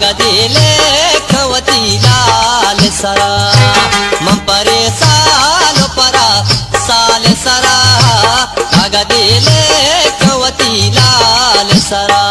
दिले खवती लाल सरा मम परे सालो परा साल सरा आगा दिले खवती लाल सरा